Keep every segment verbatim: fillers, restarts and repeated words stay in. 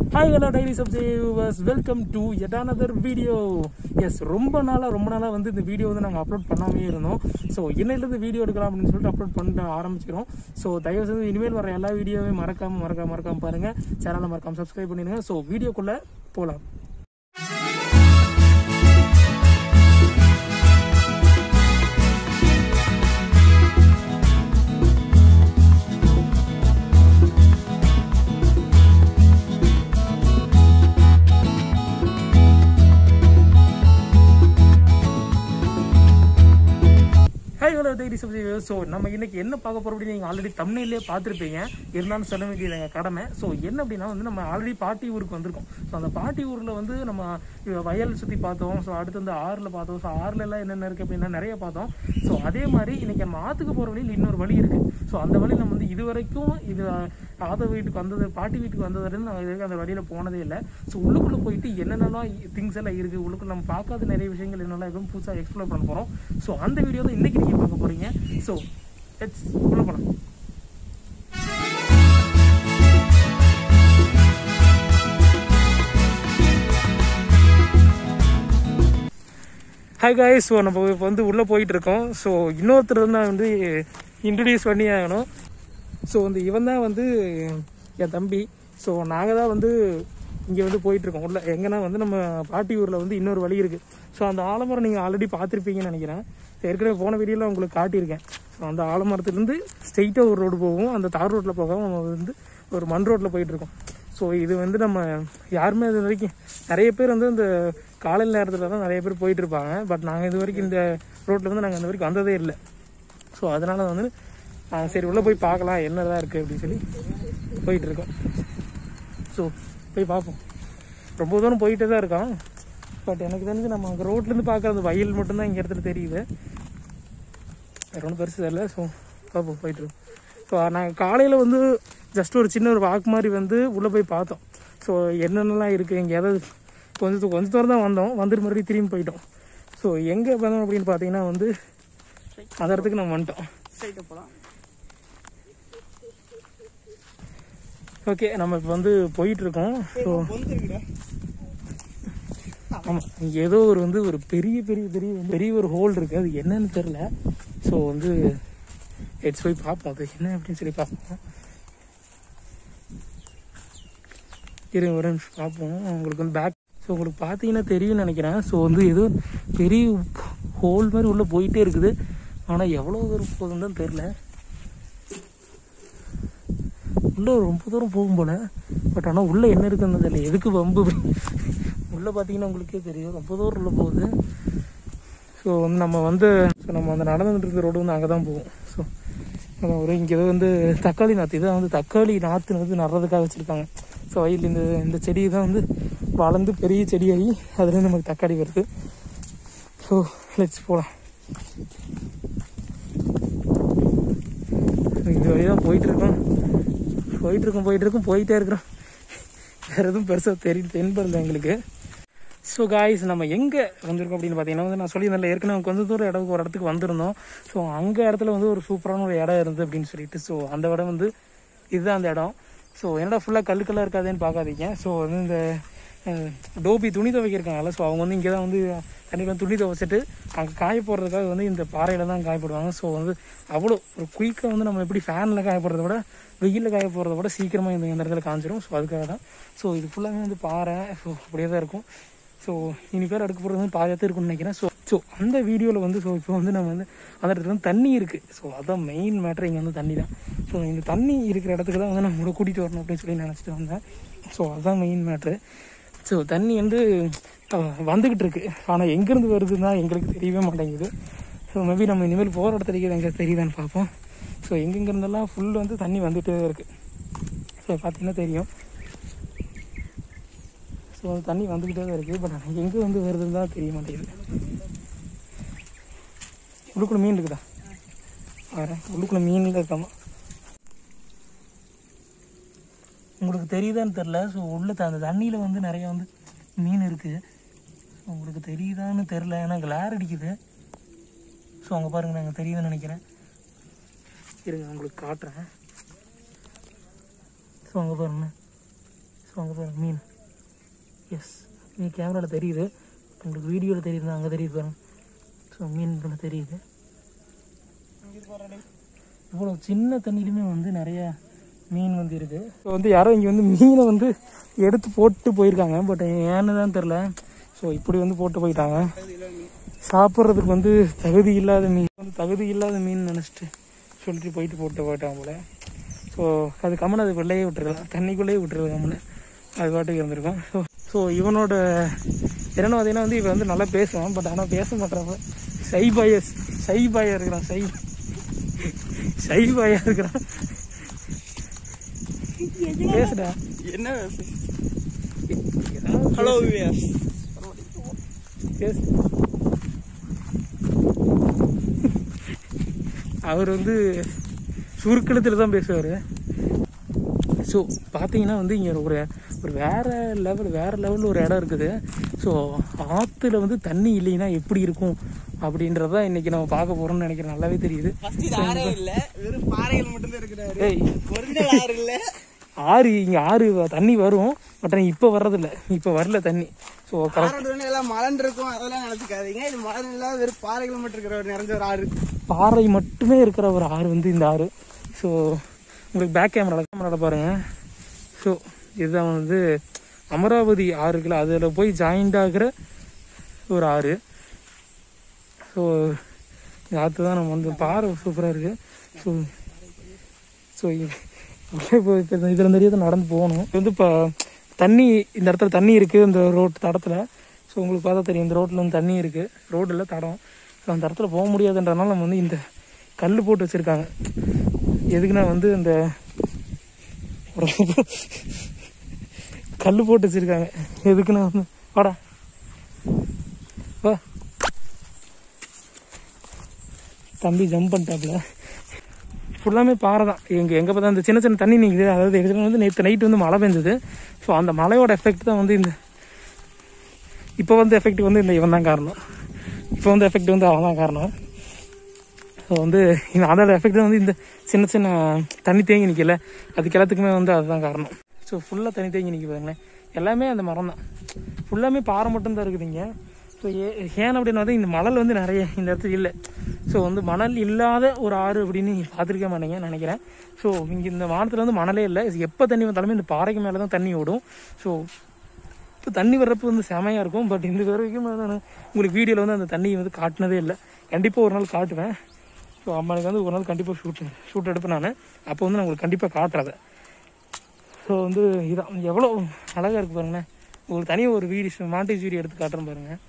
Hi hello daily subscribers, welcome to yet another video. Yes, ரொம்ப நாளா ரொம்ப நாளா வந்து இந்த வீடியோ வந்து நாங்கள் அப்லோட் பண்ணாமே இருந்தோம். ஸோ இன்னையிலேருந்து வீடியோ எடுக்கலாம் அப்படின்னு சொல்லிட்டு அப்லோட் பண்ண ஆரம்பிச்சிடும். ஸோ தயவு செஞ்சு இனிமேல் வர எல்லா வீடியோவையும் மறக்காம மறக்காம மறக்காம பாருங்க, சேனலை மறக்காம சப்ஸ்கிரைப் பண்ணிடுங்க. ஸோ வீடியோக்குள்ள போகலாம். ஸோ நம்ம இன்னைக்கு என்ன பார்க்க போறோம் அப்படின்னு நீங்கள் ஆல்ரெடி தமிழ்லேயே பார்த்துருப்பீங்க, இருந்தாலும் சொல்ல வேண்டியது எங்கள் கடமை. ஸோ என்ன அப்படின்னா வந்து நம்ம ஆல்ரெடி பாட்டி ஊருக்கு வந்திருக்கோம். ஸோ அந்த பாட்டி ஊரில் வந்து நம்ம வயல் சுற்றி பார்த்தோம். ஸோ அடுத்து வந்து ஆறில் பார்த்தோம். ஸோ ஆறில் எல்லாம் என்னென்ன இருக்குது அப்படின்னா நிறைய பார்த்தோம். ஸோ அதே மாதிரி இன்னைக்கு நம்ம ஆற்றுக்கு போகிற வழியில் இன்னொரு வழி இருக்குது. ஸோ அந்த வழி நம்ம வந்து இது வரைக்கும் இது ஆத வீட்டுக்கு வந்தது பாட்டி வீட்டுக்கு வந்ததுலேருந்து நம்ம இது வரைக்கும் அந்த வழியில் போனதே இல்லை. ஸோ உள்ளுக்குள்ளே போயிட்டு என்னென்னலாம் திங்ஸ் எல்லாம் இருக்குது, உள்ளுக்குள்ள நம்ம பார்க்காத நிறைய விஷயங்கள் என்னெல்லாம் எதுவும் புதுசாக எக்ஸ்ப்ளோர் பண்ண போகிறோம். ஸோ அந்த வீடியோ தான் இன்றைக்கி நீங்கள் பார்க்க போகிறீங்க. ஸோ லெட்ஸ் உள்ள போகலாம். ஹாய் காய்ஸ், ஸோ நம்ம இப்போ வந்து உள்ளே போயிட்டுருக்கோம். ஸோ இன்னொருத்தர் தான் வந்து இன்ட்ரடியூஸ் பண்ணி ஆகணும். ஸோ வந்து இவன் தான் வந்து என் தம்பி. ஸோ நாங்கள் தான் வந்து இங்கே வந்து போயிட்டுருக்கோம் உள்ள. எங்கன்னா வந்து நம்ம பாட்டி ஊரில் வந்து இன்னொரு வழி இருக்குது. ஸோ அந்த ஆலமரம் நீங்கள் ஆல்ரெடி பார்த்துருப்பீங்கன்னு நினைக்கிறேன். ஏற்கனவே போன வீடியோவில் உங்களுக்கு காட்டியிருக்கேன். ஸோ அந்த ஆலமரத்துலேருந்து ஸ்ட்ரெயிட்டாக ஒரு ரோடு போகும். அந்த தார் ரோட்டில் போகாமல் நம்ம வந்து ஒரு மண் ரோட்டில் போயிட்டுருக்கோம். ஸோ இது வந்து நம்ம யாருமே இது வரைக்கும் நிறைய பேர் வந்து இந்த காலையில் நேரத்தில் தான் நிறைய பேர் போயிட்டுருப்பாங்க. பட் நாங்கள் இது வரைக்கும் இந்த ரோட்டில் வந்து நாங்கள் இந்த வரைக்கும் வந்ததே இல்லை. ஸோ அதனால் வந்து சரி உள்ளே போய் பார்க்கலாம் என்னதான் இருக்குது அப்படின்னு சொல்லி போயிட்டுருக்கோம். ஸோ போய் பார்ப்போம். ரொம்ப தூரம் போயிட்டே தான் இருக்கோம். பட் எனக்கு தெரிஞ்சு நம்ம அங்கே ரோட்லேருந்து பார்க்குற அந்த வயல் மட்டும்தான் இங்கே இடத்துல தெரியுது. வேறு ஒன்றும் பெருசு தெரியல. ஸோ பார்ப்போம், போயிட்டுருக்கோம். ஸோ நாங்கள் காலையில் வந்து ஜஸ்ட் ஒரு சின்ன ஒரு வாக்கு மாதிரி வந்து உள்ளே போய் பார்த்தோம். ஸோ என்னென்னலாம் இருக்குது இங்கே, ஏதாவது கொஞ்சம் கொஞ்சம் தூரம் தான் வந்தோம், வந்துட்டு மறுபடியும் திரும்பி போயிட்டோம். ஸோ எங்கே வந்தோம் அப்படின்னு பார்த்தீங்கன்னா வந்து அந்த இடத்துக்கு நம்ம வந்துட்டோம். போகலாம். ஓகே, நம்ம இப்போ வந்து போயிட்டுருக்கோம். ஸோ ஆமாம், இங்கே ஏதோ ஒரு வந்து ஒரு பெரிய பெரிய பெரிய பெரிய ஒரு ஹோல் இருக்குது. அது என்னன்னு தெரில. ஸோ வந்து ஹெட்ஸ் போய் பார்ப்போம் அது என்ன அப்படின்னு சொல்லி பார்ப்போம். இருங்க ஒரு நிமிஷம் பார்ப்போம். உங்களுக்கு வந்து பேக் ஸோ உங்களுக்கு பார்த்தீங்கன்னா தெரியும்னு நினைக்கிறேன். ஸோ வந்து ஏதோ பெரிய ஹோல் மாதிரி உள்ளே போயிட்டே இருக்குது. ஆனால் எவ்வளோ தூரம் போகுதுன்னு தான் தெரில. உள்ளே ரொம்ப தூரம் போகும் போல். பட் ஆனால் உள்ளே என்ன இருக்குன்னு தெரியல. எதுக்கு வம்பு உள்ளே பார்த்தீங்கன்னா உங்களுக்கே தெரியும் ரொம்ப தூரம் உள்ளே போகுது. ஸோ வந்து நம்ம வந்து ஸோ நம்ம வந்து நடந்துகிட்டு இருக்க ரோடு வந்து அங்கே தான் போகும். ஸோ நம்ம ஒரு இங்கே வந்து தக்காளி நாற்று இதான் வந்து தக்காளி நாற்று வந்து நடுறதுக்காக வச்சுருக்காங்க. ஸோ வயல் இந்த இந்த செடி தான் வந்து வளர்ந்து பெரிய செடியாகி அதுலேருந்து நமக்கு தக்காளி வருது. ஸோ லெட்ஸ் போகலாம். இந்த வழி தான் போயிட்டுருக்கோம் போயிட்டுருக்கோம் போயிட்டுருக்கோம் போயிட்டே இருக்கிறோம். வேறு எதுவும் பெருசாக தெரிய தென்படல எங்களுக்கு. ஸோ காய்ஸ், நம்ம எங்கே வந்திருக்கோம் அப்படின்னு பார்த்தீங்கன்னா வந்து நான் சொல்லியிருந்தேன் ஏற்கனவே கொஞ்சம் தூரம் இடத்துக்கு ஒரு இடத்துக்கு வந்திருந்தோம். ஸோ அங்கே இடத்துல வந்து ஒரு சூப்பரான ஒரு இடம் இருந்தது அப்படின்னு சொல்லிட்டு. ஸோ அந்த இடம் வந்து இதுதான் அந்த இடம். ஸோ என்னடா ஃபுல்லாக கல்லுக்கெல்லாம் இருக்காதுன்னு பார்க்காதீங்க. ஸோ வந்து இந்த டோபி துணி துவைக்கிருக்காங்கல்ல, ஸோ அவங்க வந்து இங்கே தான் வந்து தண்ணிக்கு வந்து துணி துவைச்சிட்டு அங்கே காய போடுறதுக்காக வந்து இந்த பாறையில் தான் காயப்படுவாங்க. ஸோ வந்து அவ்வளோ ஒரு குயிக்காக வந்து நம்ம எப்படி ஃபேனில் காயப்படுறத விட வெயிலில் காய போடுறத விட சீக்கிரமாக இந்த இந்த இடத்துல காஞ்சிடும். ஸோ அதுக்காக தான். ஸோ இது ஃபுல்லாகவே வந்து பாறை. ஸோ அப்படியே தான் இருக்கும். ஸோ இனி பேர் எடுக்க போகிறது வந்து பாதையாக இருக்குன்னு நினைக்கிறேன். ஸோ ஸோ அந்த வீடியோவில் வந்து ஸோ இப்போ வந்து நம்ம வந்து அந்த இடத்துல வந்து தண்ணி இருக்குது. ஸோ அதான் மெயின் மேட்ரு. இங்கே வந்து தண்ணி தான். ஸோ இந்த தண்ணி இருக்கிற இடத்துக்கு தான் வந்து நம்ம கூட்டிகிட்டு வரணும் அப்படின்னு சொல்லி நினச்சிட்டு வந்தேன். ஸோ அதுதான் மெயின் மேட்ரு. ஸோ தண்ணி வந்து வந்துக்கிட்டு இருக்கு. ஆனால் எங்கேருந்து வருதுன்னா எங்களுக்கு தெரியவே மாட்டேங்குது. ஸோ மேபி நம்ம இனிமேல் போகிற இடத்துக்கு எங்கே தெரியுதான்னு பார்ப்போம். ஸோ எங்கெங்கிருந்தெல்லாம் ஃபுல் வந்து தண்ணி வந்துகிட்டே இருக்குது. ஸோ பார்த்தீங்கன்னா தெரியும். ஸோ தண்ணி வந்துக்கிட்டே தான் இருக்குது. பட் ஆனால் எங்கே வந்து வருதுன்னு தான் தெரிய மாட்டேங்குது. உள்ளுக்குள்ளே மீன் இருக்குதா? வரேன். உள்ளுக்குள்ளே மீன் இருக்காமா உங்களுக்கு தெரியுதான்னு தெரில. ஸோ உள்ள அந்த தண்ணியில் வந்து நிறைய வந்து மீன் இருக்குது. ஸோ உங்களுக்கு தெரியுதான்னு தெரில, ஏன்னா கிளார் அடிக்குது. ஸோ அங்கே பாருங்கள், நாங்கள் தெரியுதுன்னு நினைக்கிறேன். இருங்க உங்களுக்கு காட்டுறேன். ஸோ அங்கே பாருங்க, ஸோ அங்கே பாருங்க மீன். எஸ், நீ கேமராவில் தெரியுது, உங்களுக்கு வீடியோவில் தெரியுது, அங்கே தெரியுது பாருங்க. ஸோ மீன் இதில் தெரியுது. இவ்வளோ சின்ன தண்ணியிலுமே வந்து நிறைய மீன் வந்து இருக்குது. ஸோ வந்து யாரோ இங்கே வந்து மீனை வந்து எடுத்து போட்டு போயிருக்காங்க, பட் ஏன்னு தான் தெரில. ஸோ இப்படி வந்து போட்டு போயிட்டாங்க. சாப்பிட்றதுக்கு வந்து தகுதி இல்லாத மீன் வந்து தகுதி இல்லாத மீன் நினச்சிட்டு சொல்லிட்டு போயிட்டு போட்டு போயிட்டாங்க போல. ஸோ அது கம்மனை அது வெளியே விட்டுருக்கலாம், தண்ணிக்குள்ளேயே விட்டுருது கம்மனை, அது பாட்டுக்கு இருந்திருக்கும். ஸோ ஸோ இவனோட என்னென்னு பார்த்தீங்கன்னா வந்து இவன் வந்து நல்லா பேசுவான், பட் ஆனால் பேச மாட்டான். சை பாய சை பாயா இருக்கிறான் சை சை பாயா இருக்கிறான். பேசுடா. என்ன ஹலோ பேசு. அவர் வந்து சுருக்கெழுத்தில் தான் பேசுவார். ஸோ பார்த்தீங்கன்னா வந்து இங்கே ஒரு ஒரு வேறு லெவல் வேறு லெவலில் ஒரு இடம் இருக்குது. ஸோ ஆற்றுல வந்து தண்ணி இல்லைன்னா எப்படி இருக்கும் அப்படின்றதான் இன்றைக்கி நம்ம பார்க்க போகிறோம்னு நினைக்கிறேன். நல்லாவே தெரியுது. ஆறு இங்கே ஆறு தண்ணி வரும், பட் இப்போ வர்றதில்ல, இப்போ வரல தண்ணி. ஸோ மலன் இருக்கும் அதெல்லாம் நினைச்சுக்காதீங்க. இது மலன் இல்லாத வெறும் பாறைகள் மட்டும் இருக்கிற ஒரு நிறைஞ்ச ஒரு ஆறு, பாறை மட்டுமே இருக்கிற ஒரு ஆறு வந்து இந்த ஆறு. ஸோ உங்களுக்கு பேக் கேமரா கேமராவில் பாருங்கள். ஸோ இதுதான் வந்து அமராவதி ஆறுக்குள்ள அதில் போய் ஜாயிண்ட் ஆகிற ஒரு ஆறு. ஸோ இந்த ஆற்று தான் நம்ம வந்து பாறை சூப்பராக இருக்குது. ஸோ ஸோ இப்போ இப்போ இதில் நிறைய தான் நடந்து போகணும். இது வந்து இப்போ தண்ணி இந்த இடத்துல தண்ணி இருக்குது இந்த ரோட் தடத்தில். ஸோ உங்களுக்கு பார்த்தா தெரியும், இந்த ரோட்டில் வந்து தண்ணி இருக்குது, ரோடில் தடம். ஸோ அந்த இடத்துல போக முடியாதுன்றனால நம்ம வந்து இந்த கல் போட்டு வச்சுருக்காங்க. எதுக்குன்னா வந்து இந்த கல் போட்டு வச்சுருக்காங்க எதுக்குன்னா வந்து வாடா வா தம்பி ஜம்ப் பண்ணிட்டாப்புல. ஃபுல்லாமே பாறை தான். எங்கே எங்கே பார்த்தா அந்த சின்ன சின்ன தண்ணி நிற்குது. அதாவது எங்கள் வந்து நேற்று நைட்டு வந்து மழை பெஞ்சது. ஸோ அந்த மழையோட எஃபெக்ட் தான் வந்து இந்த இப்போ வந்து எஃபெக்ட் வந்து இந்த இவன் தான் காரணம். இப்போ வந்து எஃபெக்ட் வந்து அவன் தான் காரணம். ஸோ வந்து இந்த அதோட எஃபெக்ட் வந்து இந்த சின்ன சின்ன தண்ணி தேங்கி நிற்கல, அதுக்கு எல்லாத்துக்குமே வந்து அதுதான் காரணம். ஸோ ஃபுல்லாக தண்ணி தேங்கி நிற்க பாருங்களேன். எல்லாமே அந்த மரம் தான், ஃபுல்லாமே பாறை மட்டும்தான் இருக்குதுங்க. ஸோ ஏ ஏன் அப்படின்னா வந்து இந்த மணல் வந்து நிறைய இந்த இடத்துல இல்லை. ஸோ வந்து மணல் இல்லாத ஒரு ஆறு அப்படின்னு நீங்கள் பார்த்துருக்க மாட்டீங்க நினைக்கிறேன். ஸோ இங்கே இந்த வானத்தில் வந்து மணலே இல்லை. எப்போ தண்ணி வந்தாலுமே இந்த பாறைக்கு மேலே தான் தண்ணி ஓடும். ஸோ இப்போ தண்ணி வர்றப்போ வந்து செமையாக இருக்கும். பட் இந்த வரைக்கும் நான் உங்களுக்கு வீடியோவில் வந்து அந்த தண்ணியை வந்து காட்டினதே இல்லை. கண்டிப்பாக ஒரு நாள் காட்டுவேன். ஸோ அம்மாவுக்கு வந்து ஒரு நாள் கண்டிப்பாக ஷூட் ஷூட் எடுப்பேன் நான். அப்போ வந்து நான் உங்களுக்கு கண்டிப்பாக காட்டுறதை. ஸோ வந்து இதான் எவ்வளோ அழகாக இருக்குது பாருங்கண்ணே. உங்களுக்கு தனியாக ஒரு வீடியோ மாண்டேஜ் வீடியோ எடுத்து காட்டுறேன் பாருங்கள்.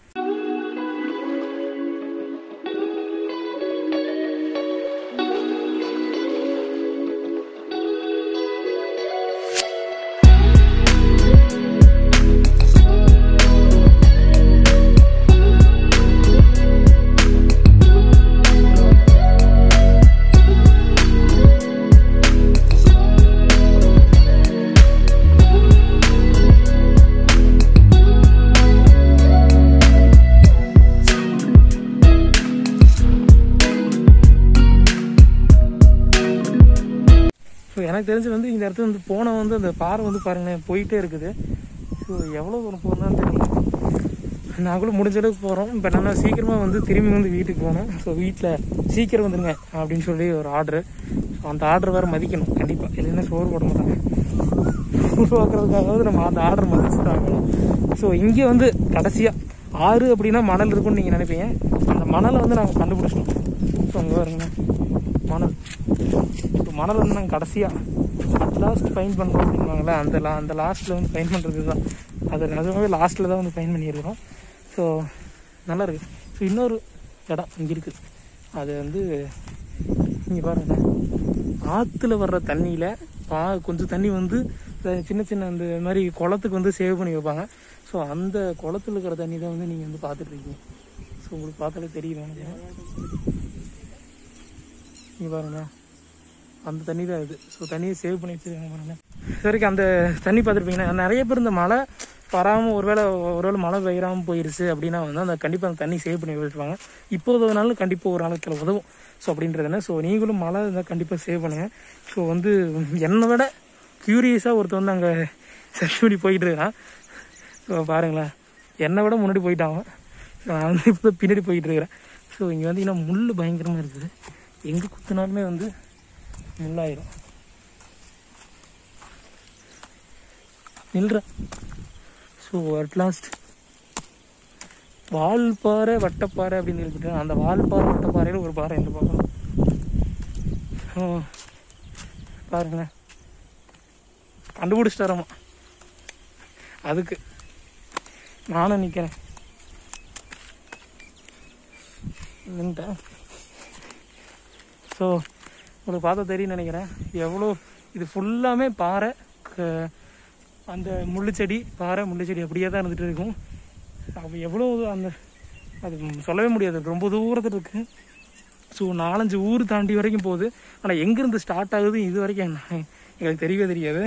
எனக்கு தெரிஞ்சு வந்து இந்த இடத்துல வந்து போன வந்து அந்த பாறை வந்து பாருங்களேன் போயிட்டே இருக்குது. ஸோ எவ்வளோ தூரம் போகணும்னு தெரியல. நாங்களும் முடிஞ்ச அளவுக்கு போகிறோம். இப்போ நான் சீக்கிரமாக வந்து திரும்பி வந்து வீட்டுக்கு போகணும். ஸோ வீட்டில் சீக்கிரம் வந்துடுங்க அப்படின்னு சொல்லி ஒரு ஆர்டரு. ஸோ அந்த ஆர்டர் வேறு மதிக்கணும் கண்டிப்பாக, இல்லைன்னா சோறு போட மாட்டாங்க. சோறு பார்க்குறதுக்காகவது நம்ம அந்த ஆர்டர் மதிச்சு தாங்கணும். ஸோ இங்கே வந்து கடைசியாக ஆறு அப்படின்னா மணல் இருக்குன்னு நீங்கள் நினைப்பீங்க. அந்த மணலை வந்து நாங்கள் கண்டுபிடிச்சிட்டோம். ஸோ அங்கே வருங்க மணல். ஸோ மணல் வந்து நாங்கள் கடைசியாக அட் லாஸ்ட் ஃபைன் பண்ணுறோம் அப்படின்வாங்களே, அந்த லா அந்த லாஸ்ட்டில் வந்து ஃபைன் பண்ணுறது தான். அது நிஜமாவே லாஸ்ட்டில் தான் வந்து ஃபைன் பண்ணியிருக்கிறோம். ஸோ நல்லா இருக்குது. ஸோ இன்னொரு இடம் இங்கே இருக்குது. அது வந்து இங்கே பாருங்க, ஆற்றுல வர்ற தண்ணியில் பா கொஞ்சம் தண்ணி வந்து சின்ன சின்ன அந்த மாதிரி குளத்துக்கு வந்து சேவ் பண்ணி வைப்பாங்க. ஸோ அந்த குளத்துல இருக்கிற தண்ணி தான் வந்து நீங்கள் வந்து பார்த்துட்ருக்கீங்க. ஸோ உங்களுக்கு பார்த்தாலே தெரியும் நினைக்கிறேன். இங்கே பாருங்களா, அந்த தண்ணி தான் இது. ஸோ தண்ணியை சேவ் பண்ணி வச்சுருக்காங்க பாருங்கள். சரிக்கு அந்த தண்ணி பார்த்துருப்பீங்கன்னா நிறைய பேர் இந்த மழை வராமல் ஒருவேளை ஒருவேளை மழை பெய்யாமல் போயிடுச்சு அப்படின்னா வந்து அந்த கண்டிப்பாக அந்த தண்ணி சேவ் பண்ணி வச்சுருவாங்க. இப்போது ஒரு நாள் கண்டிப்பாக ஒரு நாளைக்கு உதவும். ஸோ அப்படின்றது என்ன, ஸோ நீங்களும் மழை இருந்தால் கண்டிப்பாக சேவ் பண்ணுங்கள். ஸோ வந்து என்னை விட க்யூரியஸாக ஒருத்தர் வந்து அங்கே சர்ச் பண்ணி போயிட்டு இருக்கான். ஸோ பாருங்களேன், என்னை விட முன்னாடி போயிட்டான். ஸோ நான் வந்து இப்போ தான் பின்னாடி போயிட்டு இருக்கிறேன். ஸோ இங்கே வந்து இன்னும் முள் பயங்கரமாக இருக்குது. எங்கே குத்துனாலுமே வந்து முள்ளாயிரும். நில்ற. ஸோ அட்லாஸ்ட் வால்பாறை வட்டப்பாறை அப்படின்னு சொல்லிட்டு அந்த வால்பாறை வட்டப்பாறையில் ஒரு பாறை இந்த பார்க்கணும். ஸோ பாருங்களேன், கண்டுபிடிச்சிட்டாரம்மா. அதுக்கு நானும் நிற்கிறேன். நின்ட்டேன். ஸோ உங்களுக்கு பார்த்தா தெரியும்னு நினைக்கிறேன் எவ்வளோ இது ஃபுல்லாமே பாறை. அந்த முள்ளுச்செடி பாறை முள்ளுச்செடி அப்படியே தான் இருந்துகிட்டு இருக்கும். அப்போ எவ்வளோ அந்த அது சொல்லவே முடியாது, ரொம்ப தூரத்தில் இருக்குது. ஸோ நாலஞ்சு ஊர் தாண்டி வரைக்கும் போகுது. ஆனால் எங்கேருந்து ஸ்டார்ட் ஆகுது இது வரைக்கும் என்ன எங்களுக்கு தெரியவே தெரியாது.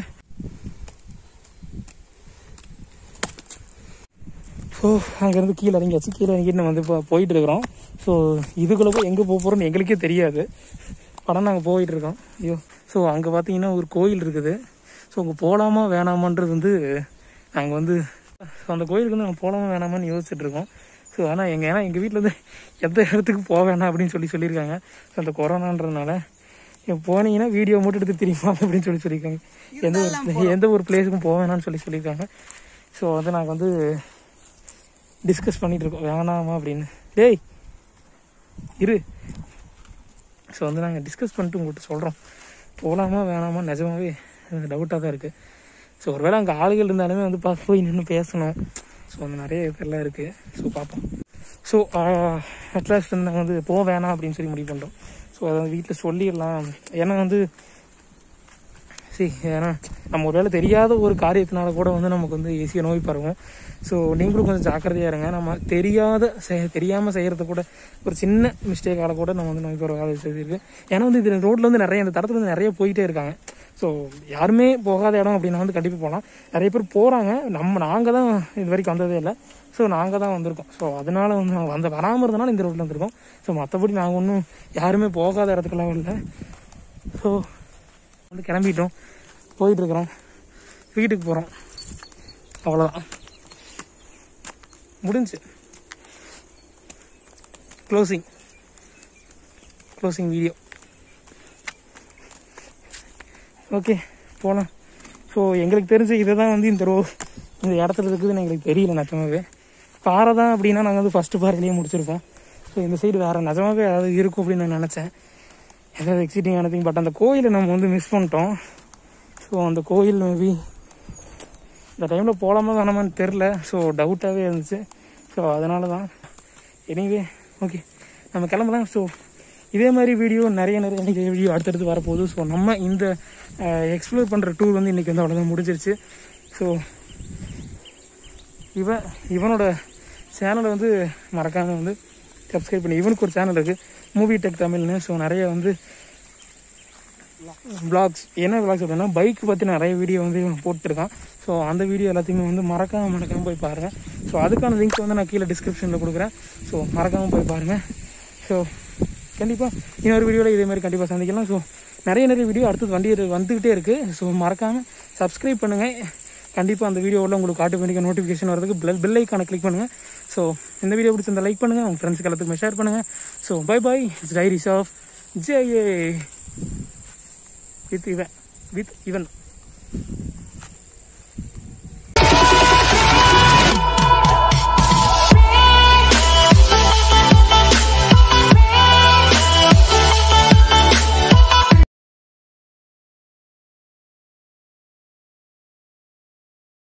ஸோ அங்கேருந்து கீழே இறங்கியாச்சு. கீழே இறங்கிட்டு நம்ம வந்து இப்போ போயிட்டு இருக்கிறோம். ஸோ இதுக்குள்ளே போய் எங்கே போக போகிறோம்னு எங்களுக்கே தெரியாது. படம் நாங்கள் போயிட்டுருக்கோம். ஐயோ, ஸோ அங்கே பார்த்தீங்கன்னா ஒரு கோயில் இருக்குது. ஸோ அங்கே போகலாமா வேணாமான்றது வந்து நாங்கள் வந்து ஸோ அந்த கோயிலுக்கு வந்து நாங்கள் போகலாமா வேணாமான்னு யோசிச்சுட்டு இருக்கோம். ஸோ ஆனால் எங்கள் ஏன்னா எங்கள் வீட்டில் வந்து எந்த இடத்துக்கு போக வேணாம் அப்படின்னு சொல்லி சொல்லியிருக்காங்க. ஸோ அந்த கொரோனான்றதுனால போனீங்கன்னா வீடியோ மட்டும் எடுத்து தெரியுமா அப்படின்னு சொல்லி சொல்லியிருக்காங்க. எந்த ஒரு எந்த ஒரு பிளேஸுக்கும் போக வேணாம்னு சொல்லி சொல்லியிருக்காங்க. ஸோ வந்து நாங்கள் வந்து டிஸ்கஸ் பண்ணிகிட்டு இருக்கோம் வேணாமா அப்படின்னு. டேய் இரு. ஸோ வந்து நாங்கள் டிஸ்கஸ் பண்ணிட்டு உங்கள்கிட்ட சொல்கிறோம் போகலாமா வேணாமா. நிஜமாவே டவுட்டாக தான் இருக்குது. ஸோ ஒருவேளை அங்கே ஆளுகள் இருந்தாலுமே வந்து பார்த்து போய் நின்று பேசணும். ஸோ அந்த நிறைய இதெல்லாம் இருக்குது. ஸோ பார்ப்போம். ஸோ அட்லாஸ்ட் வந்து நாங்கள் வந்து போக வேணாம் அப்படின்னு சொல்லி முடிவு பண்ணுறோம். ஸோ அதை வந்து வீட்டில் சொல்லிடலாம். ஏன்னா வந்து சரி, ஏன்னா நம்ம ஒரு வேளை தெரியாத ஒரு காரியத்தினால கூட வந்து நமக்கு வந்து ஈஸியாக நோய் பரவும். ஸோ நீங்களும் கொஞ்சம் ஜாக்கிரதையாக இருங்க. நம்ம தெரியாத செய் தெரியாமல் செய்கிறது கூட ஒரு சின்ன மிஸ்டேக்கால கூட நம்ம வந்து நோய் பரவாத செய்திருக்கு. ஏன்னா வந்து இது ரோட்டில் வந்து நிறைய இந்த தரத்தில் வந்து நிறைய போயிட்டே இருக்காங்க. ஸோ யாருமே போகாத இடம் அப்படின்னா வந்து கண்டிப்பாக போகலாம். நிறைய பேர் போகிறாங்க. நம்ம நாங்கள் தான் இது வரைக்கும் வந்ததே இல்லை. ஸோ நாங்கள் தான் வந்திருக்கோம். ஸோ அதனால வந்து நாங்கள் வந்த வராமல் இருந்தனால இந்த ரோட்டில் வந்துருக்கோம். ஸோ மற்றபடி நாங்கள் ஒன்றும் யாருமே போகாத இடத்துக்குலாம் இல்லை. ஸோ வந்து கிளம்பிட்டோம், போயிட்டுருக்குறோம், வீட்டுக்கு போகிறோம். அவ்வளோதான், முடிஞ்சு. Closing closing video. ஓகே போகலாம். ஸோ எங்களுக்கு தெரிஞ்ச இதை தான் வந்து இந்த ரோ இந்த இடத்துல இருக்குதுன்னு எங்களுக்கு தெரியல. நிஜமாவே பாறை தான் அப்படின்னா நாங்கள் வந்து ஃபஸ்ட்டு பாறையிலேயே முடிச்சிருப்போம். ஸோ இந்த சைடு வேறு நிஜமாவே ஏதாவது இருக்கும் அப்படின்னு நான் நினச்சேன், ஏதாவது எக்ஸைட்டிங் ஆனதிங். பட் அந்த கோயிலை நம்ம வந்து மிஸ் பண்ணிட்டோம். ஸோ அந்த கோயில் மேபி இந்த டைமில் போகலாமா வேணாமான்னு தெரில. ஸோ டவுட்டாகவே இருந்துச்சு. ஸோ அதனால தான். எனிவே ஓகே நம்ம கிளம்பலாம். ஸோ இதே மாதிரி வீடியோ நிறைய நிறைய இன்றைக்கி வீடியோ அடுத்தடுத்து வரப்போகுது. ஸோ நம்ம இந்த எக்ஸ்ப்ளோர் பண்ணுற டூர் வந்து இன்றைக்கி வந்து அவ்வளோதான் முடிஞ்சிருச்சு. ஸோ இவன் இவனோட சேனலை வந்து மறக்காமல் வந்து சப்ஸ்கிரைப் பண்ணி. இவனுக்கு ஒரு சேனல் இருக்குது, மூவி டெக் தமிழ்னு. ஸோ நிறைய வந்து விளாக்ஸ், என்ன விளாக்ஸ் அப்படின்னா பைக் பற்றி நிறைய வீடியோ வந்து இவன் போட்டுருக்கான். ஸோ அந்த வீடியோ எல்லாத்தையுமே வந்து மறக்காமல் மறக்காமல் போய் பாருங்கள். ஸோ அதுக்கான லிங்க் வந்து நான் கீழே டிஸ்கிரிப்ஷனில் கொடுக்குறேன். ஸோ மறக்காமல் போய் பாருங்கள். ஸோ கண்டிப்பாக இன்னொரு வீடியோவில் இதே மாதிரி கண்டிப்பாக சந்திக்கலாம். ஸோ நிறைய நிறைய வீடியோ அடுத்தது வண்டி வந்துக்கிட்டே இருக்குது. ஸோ மறக்காமல் சப்ஸ்கிரைப் பண்ணுங்கள். கண்டிப்பாக அந்த வீடியோவில் உங்களுக்கு ஆட்டோமேட்டிக்காக நோட்டிஃபிகேஷன் வரதுக்கு பெல் பெல் ஐக்கானை கிளிக் பண்ணுங்கள். ஸோ இந்த வீடியோ பிடிச்சிருந்தா லைக் பண்ணுங்கள், உங்கள் ஃப்ரெண்ட்ஸுக்கு எல்லாத்துக்குமே ஷேர் பண்ணுங்கள். So bye bye, it's diaries of J with இவன் வித் இவன்